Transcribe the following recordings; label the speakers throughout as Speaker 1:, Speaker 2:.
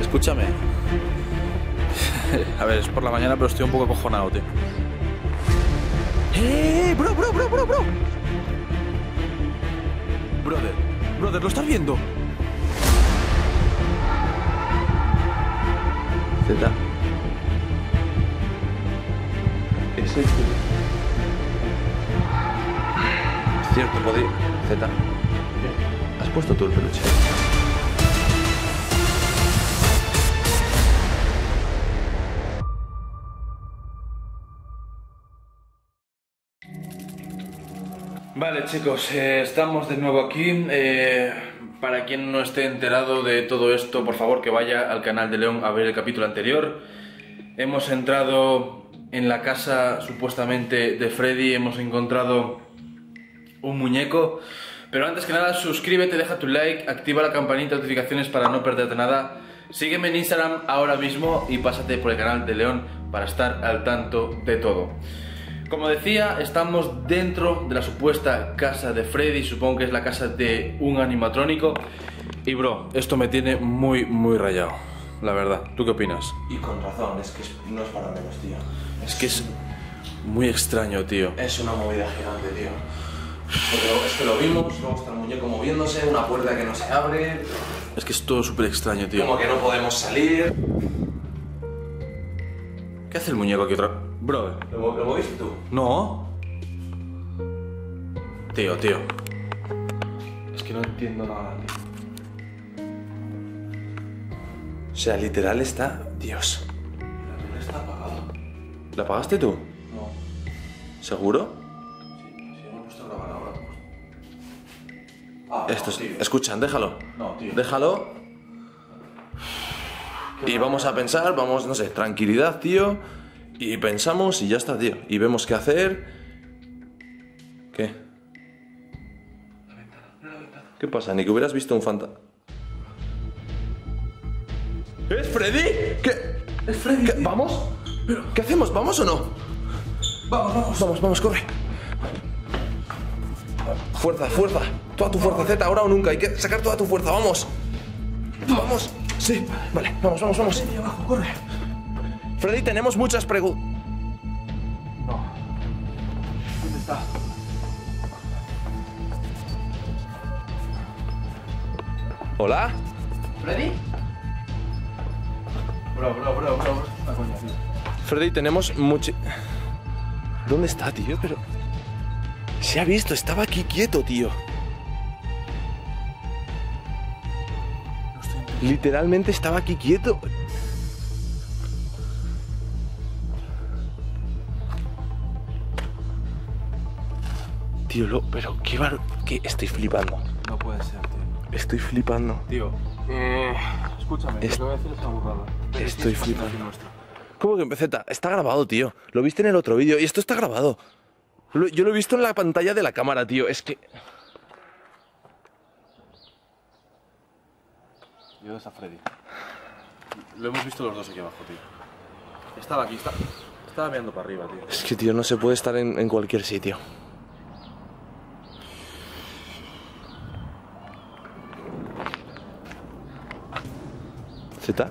Speaker 1: Escúchame. A ver, es por la mañana, pero estoy un poco acojonado, tío. Bro. Brother, ¿lo estás viendo?
Speaker 2: Z. Ese. Cierto, podría. Z. ¿Has puesto tú el peluche?
Speaker 1: Vale, chicos, estamos de nuevo aquí. Para quien no esté enterado de todo esto, por favor que vaya al canal de León a ver el capítulo anterior. Hemos entrado en la casa supuestamente de Freddy, hemos encontrado un muñeco. Pero antes que nada, suscríbete, deja tu like, activa la campanita de notificaciones para no perderte nada. Sígueme en Instagram ahora mismo y pásate por el canal de León para estar al tanto de todo. Como decía, estamos dentro de la supuesta casa de Freddy, supongo que es la casa de un animatrónico. Y bro, esto me tiene muy rayado, la verdad. ¿Tú qué opinas?
Speaker 2: Y con razón, es que no es para menos, tío.
Speaker 1: Es que es muy extraño, tío.
Speaker 2: Es una movida gigante, tío. Porque es que lo vimos, luego está el muñeco moviéndose, una puerta que no se abre.
Speaker 1: Es que es todo súper extraño, tío.
Speaker 2: Como que no podemos salir.
Speaker 1: ¿Qué hace el muñeco aquí otra vez? Bro.
Speaker 2: ¿Lo moviste tú?
Speaker 1: No. Tío. Es que no entiendo nada, tío.
Speaker 2: O sea, literal está... Dios.
Speaker 1: La tele está apagada.
Speaker 2: ¿La apagaste tú?
Speaker 1: No.
Speaker 2: ¿Seguro?
Speaker 1: Sí, hemos puesto a grabar ahora.
Speaker 2: Esto es...
Speaker 1: tío.
Speaker 2: Escuchan, déjalo.
Speaker 1: No, tío.
Speaker 2: Déjalo. Y vamos a pensar, vamos, no sé, tranquilidad, tío. Y pensamos y ya está, tío. Y vemos qué hacer. ¿Qué?
Speaker 1: La ventana.
Speaker 2: ¿Qué pasa? Ni que hubieras visto un fantasma. ¿Es Freddy? ¿Qué?
Speaker 1: ¿Es Freddy?
Speaker 2: ¿Qué? ¿Vamos?
Speaker 1: Pero...
Speaker 2: ¿Qué hacemos? ¿Vamos o no? Vamos, corre. Fuerza. Toda tu fuerza, Z, ahora o nunca. Hay que sacar toda tu fuerza, vamos. Vamos. Sí, vale, vamos.
Speaker 1: Freddy, abajo, corre.
Speaker 2: Freddy, tenemos muchas preguntas.
Speaker 1: No. ¿Dónde está?
Speaker 2: ¿Hola?
Speaker 1: ¿Freddy? Bro. Una coña, tío.
Speaker 2: Freddy, tenemos mucho... ¿Dónde está, tío? Pero... Se ha visto, estaba aquí quieto, tío. Literalmente estaba aquí quieto. Tío, pero qué estoy flipando.
Speaker 1: No puede ser, tío.
Speaker 2: Estoy flipando.
Speaker 1: Tío, escúchame, lo que voy a decir es una burrada.
Speaker 2: Estoy flipando. ¿Cómo que Z? Está grabado, tío. Lo viste en el otro vídeo y esto está grabado. Yo lo he visto en la pantalla de la cámara, tío. Es que...
Speaker 1: Yo a Freddy. Lo hemos visto los dos aquí abajo, tío. Estaba aquí, estaba mirando para arriba, tío.
Speaker 2: Es que, tío, no se puede estar en cualquier sitio. ¿Z?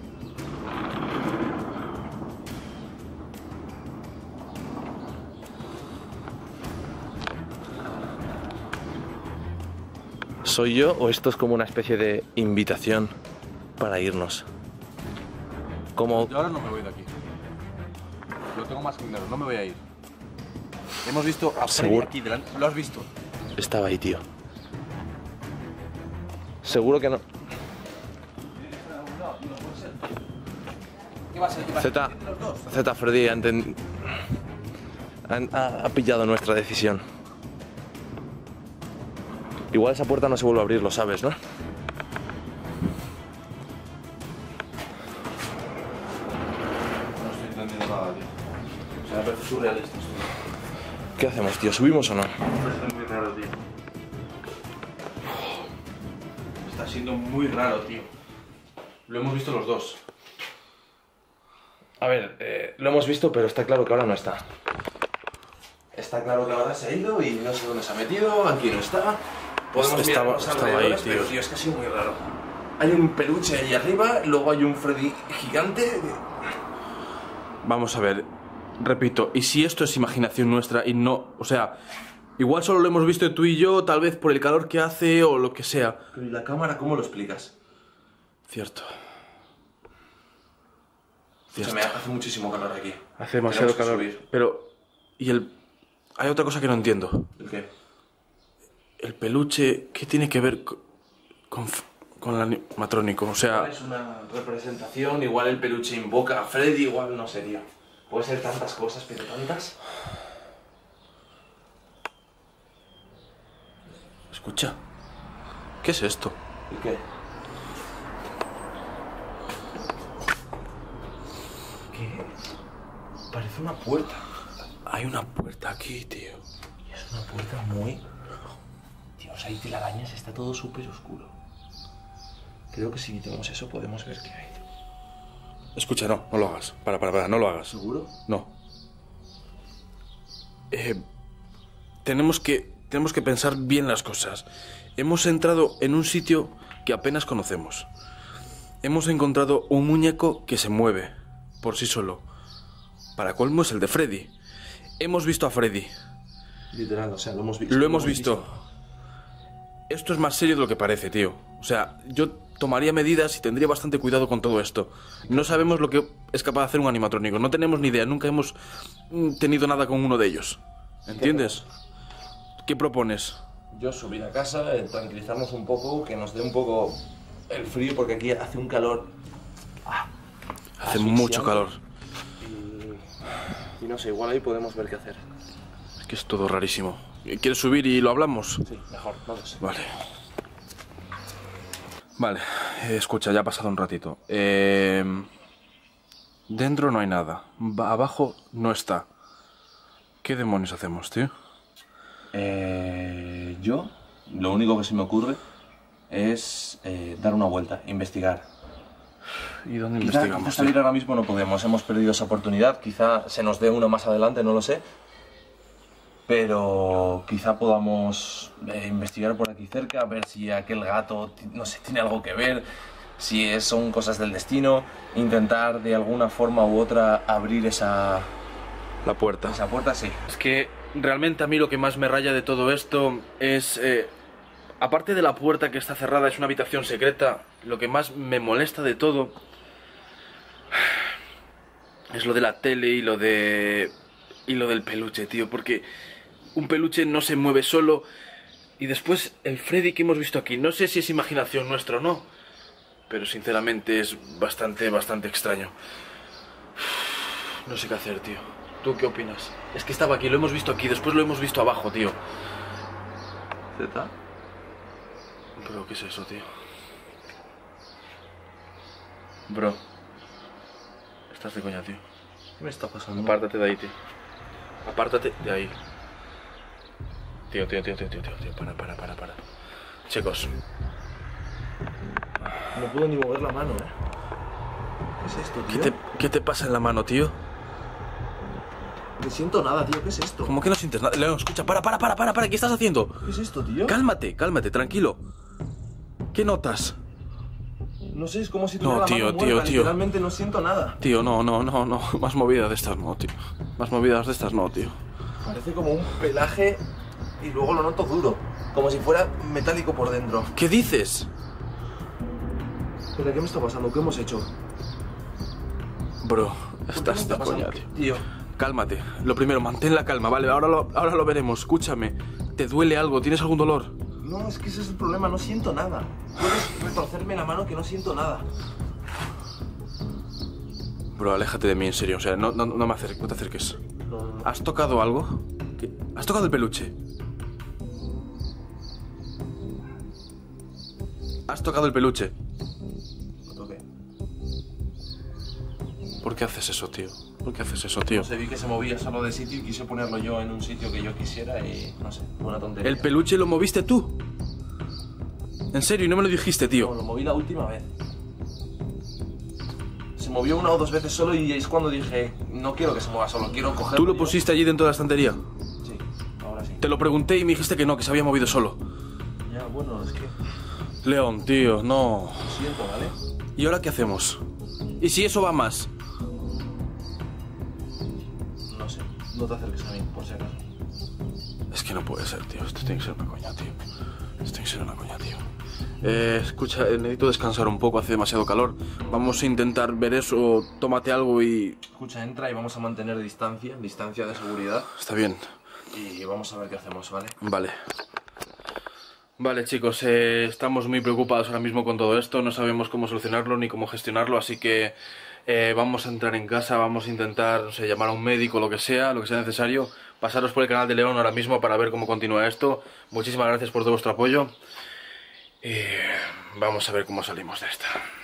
Speaker 2: ¿Soy yo o esto es como una especie de invitación para irnos? Como...
Speaker 1: Yo ahora no me voy de aquí. Lo tengo más claro, no me voy a ir. Hemos visto a Freddy aquí delante. ¿Lo has visto?
Speaker 2: Estaba ahí, tío. Seguro que no.
Speaker 1: ¿Qué va a ser?
Speaker 2: Z, Freddy ha pillado nuestra decisión. Igual esa puerta no se vuelve a abrir, lo sabes, ¿no?
Speaker 1: No estoy entendiendo nada, tío. O sea, me parece surrealista esto.
Speaker 2: ¿Qué hacemos, tío? ¿Subimos o no?
Speaker 1: Me parece muy raro, tío. Está siendo muy raro, tío. Lo hemos visto los dos.
Speaker 2: A ver, lo hemos visto, pero está claro que ahora no está. Está claro que ahora se ha ido y no sé dónde se ha metido, aquí no está. Podemos
Speaker 1: Estaba
Speaker 2: mirarnos
Speaker 1: ahí,
Speaker 2: alrededores,
Speaker 1: tío.
Speaker 2: pero tío, es que ha sido muy raro. Hay un peluche ahí arriba, luego hay un Freddy gigante.
Speaker 1: Vamos a ver, repito, ¿y si esto es imaginación nuestra y no, o sea, igual solo lo hemos visto tú y yo, tal vez por el calor que hace o lo que sea?
Speaker 2: Pero ¿y la cámara cómo lo explicas?
Speaker 1: Cierto.
Speaker 2: Escúchame, hace muchísimo calor aquí.
Speaker 1: Hace demasiado calor.
Speaker 2: Subir.
Speaker 1: Pero, ¿y el...? Hay otra cosa que no entiendo.
Speaker 2: ¿El qué?
Speaker 1: El peluche, ¿qué tiene que ver con el animatrónico? O sea...
Speaker 2: Es una representación, igual el peluche invoca a Freddy, igual no sé, tío. Puede ser tantas cosas, pero tantas.
Speaker 1: Escucha. ¿Qué es esto?
Speaker 2: ¿El qué? ¿Qué? Parece una puerta.
Speaker 1: Hay una puerta aquí, tío.
Speaker 2: Y es una puerta muy... Dios, hay telarañas, está todo súper oscuro. Creo que si quitamos eso podemos ver qué hay.
Speaker 1: Escucha, no lo hagas. Para, no lo hagas.
Speaker 2: ¿Seguro?
Speaker 1: No. Tenemos que pensar bien las cosas. Hemos entrado en un sitio que apenas conocemos. Hemos encontrado un muñeco que se mueve por sí solo. Para colmo es el de Freddy. Hemos visto a Freddy.
Speaker 2: Literal, o sea, lo hemos visto.
Speaker 1: Lo hemos visto. Esto es más serio de lo que parece, tío. O sea, yo tomaría medidas y tendría bastante cuidado con todo esto. No sabemos lo que es capaz de hacer un animatrónico. No tenemos ni idea. Nunca hemos tenido nada con uno de ellos. ¿Entiendes? ¿Qué propones?
Speaker 2: Yo subir a casa, tranquilizarnos un poco, que nos dé un poco el frío, porque aquí hace un calor.
Speaker 1: Hace mucho calor.
Speaker 2: Y no sé, igual ahí podemos ver qué hacer.
Speaker 1: Es que es todo rarísimo. ¿Quieres subir y lo hablamos?
Speaker 2: Sí, mejor, vamos.
Speaker 1: Vale. Vale, escucha, ya ha pasado un ratito. Dentro no hay nada. Abajo no está. ¿Qué demonios hacemos, tío?
Speaker 2: Yo, lo único que se me ocurre es dar una vuelta, investigar.
Speaker 1: ¿Y dónde
Speaker 2: Quizá
Speaker 1: investigamos?
Speaker 2: salir ahora mismo no podemos, hemos perdido esa oportunidad, quizá se nos dé una más adelante, no lo sé. Pero quizá podamos investigar por aquí cerca, ver si aquel gato, no sé, tiene algo que ver, si son cosas del destino, intentar de alguna forma u otra abrir esa
Speaker 1: puerta.
Speaker 2: Esa puerta, sí.
Speaker 1: Es que realmente a mí lo que más me raya de todo esto es... aparte de la puerta que está cerrada, es una habitación secreta, lo que más me molesta de todo es lo de la tele y lo del peluche, tío, porque un peluche no se mueve solo. Y después el Freddy que hemos visto aquí, no sé si es imaginación nuestra o no, pero sinceramente es bastante extraño. No sé qué hacer, tío. ¿Tú qué opinas? Es que estaba aquí, lo hemos visto aquí, después lo hemos visto abajo, tío.
Speaker 2: ¿Z?
Speaker 1: Bro, ¿qué es eso, tío? Bro. Estás de coña, tío.
Speaker 2: ¿Qué me está pasando?
Speaker 1: Apártate de ahí, tío. Apártate de ahí. Tío, para. Chicos.
Speaker 2: No puedo ni mover la mano, ¿Qué es esto, tío?
Speaker 1: ¿Qué te pasa en la mano, tío?
Speaker 2: No siento nada, tío, ¿qué es esto?
Speaker 1: ¿Cómo que no sientes nada? León, escucha, para, ¿qué estás haciendo?
Speaker 2: ¿Qué es esto, tío?
Speaker 1: Cálmate, tranquilo. ¿Qué notas?
Speaker 2: No sé, es como si tuviera
Speaker 1: No,
Speaker 2: la
Speaker 1: tío,
Speaker 2: mano muerta,
Speaker 1: tío.
Speaker 2: literalmente no siento nada.
Speaker 1: Tío, no. Más movidas de estas no, tío. Más movidas de estas no, tío.
Speaker 2: Parece como un pelaje y luego lo noto duro. Como si fuera metálico por dentro.
Speaker 1: ¿Qué dices?
Speaker 2: ¿Pero qué me está pasando? ¿Qué hemos hecho?
Speaker 1: Bro,
Speaker 2: ¿Qué me
Speaker 1: estás de
Speaker 2: está pasando,
Speaker 1: coña, tío.
Speaker 2: tío?
Speaker 1: Cálmate. Lo primero, mantén la calma, ¿vale? Ahora lo veremos. Escúchame. ¿Te duele algo? ¿Tienes algún dolor?
Speaker 2: No, es que ese es el problema, no siento nada. Puedes retorcerme la mano que no siento nada.
Speaker 1: Bro, aléjate de mí, en serio. O sea, no te acerques.
Speaker 2: No.
Speaker 1: ¿Has tocado algo? ¿Qué? ¿Has tocado el peluche? ¿Has tocado el peluche?
Speaker 2: Lo toqué.
Speaker 1: ¿Por qué haces eso, tío? ¿Por qué haces eso, tío?
Speaker 2: No sé, vi que se movía solo de sitio y quise ponerlo yo en un sitio que yo quisiera y no sé, una tontería.
Speaker 1: ¿El peluche lo moviste tú? ¿En serio? ¿Y no me lo dijiste,
Speaker 2: No,
Speaker 1: tío?
Speaker 2: lo moví la última vez. Se movió una o dos veces solo y es cuando dije, no quiero que se mueva solo, quiero cogerlo.
Speaker 1: ¿Tú lo
Speaker 2: yo.
Speaker 1: pusiste allí dentro de la estantería?
Speaker 2: Sí, ahora sí.
Speaker 1: Te lo pregunté y me dijiste que no, que se había movido solo.
Speaker 2: Ya, bueno, es que...
Speaker 1: León, tío, no.
Speaker 2: Lo siento, ¿vale?
Speaker 1: ¿Y ahora qué hacemos? ¿Y si eso va más?
Speaker 2: No sé, no te acerques a mí, por si acaso.
Speaker 1: Es que no puede ser, tío. Esto tiene que ser una coña, tío. Esto tiene que ser una coña, tío. Escucha, necesito descansar un poco, hace demasiado calor. Vamos a intentar ver eso, tómate algo y...
Speaker 2: Escucha, entra y vamos a mantener distancia de seguridad.
Speaker 1: Está bien.
Speaker 2: Y vamos a ver qué hacemos, ¿vale?
Speaker 1: Vale. Vale, chicos, estamos muy preocupados ahora mismo con todo esto. No sabemos cómo solucionarlo ni cómo gestionarlo, así que vamos a entrar en casa, vamos a intentar, no sé, llamar a un médico, lo que sea necesario. Pasaros por el canal de León ahora mismo para ver cómo continúa esto. Muchísimas gracias por todo vuestro apoyo. Y vamos a ver cómo salimos de esta.